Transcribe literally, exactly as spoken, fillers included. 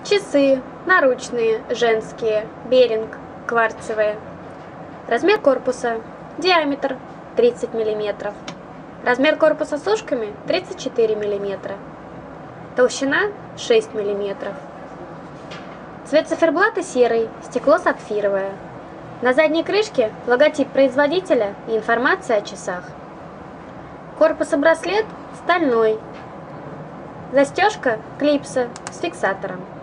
Часы наручные, женские, Беринг, кварцевые. Размер корпуса, диаметр тридцать миллиметров. Размер корпуса с ушками тридцать четыре миллиметра. Толщина шесть миллиметров. Цвет циферблата серый, стекло сапфировое. На задней крышке логотип производителя и информация о часах. Корпус и браслет стальной. Застежка клипса с фиксатором.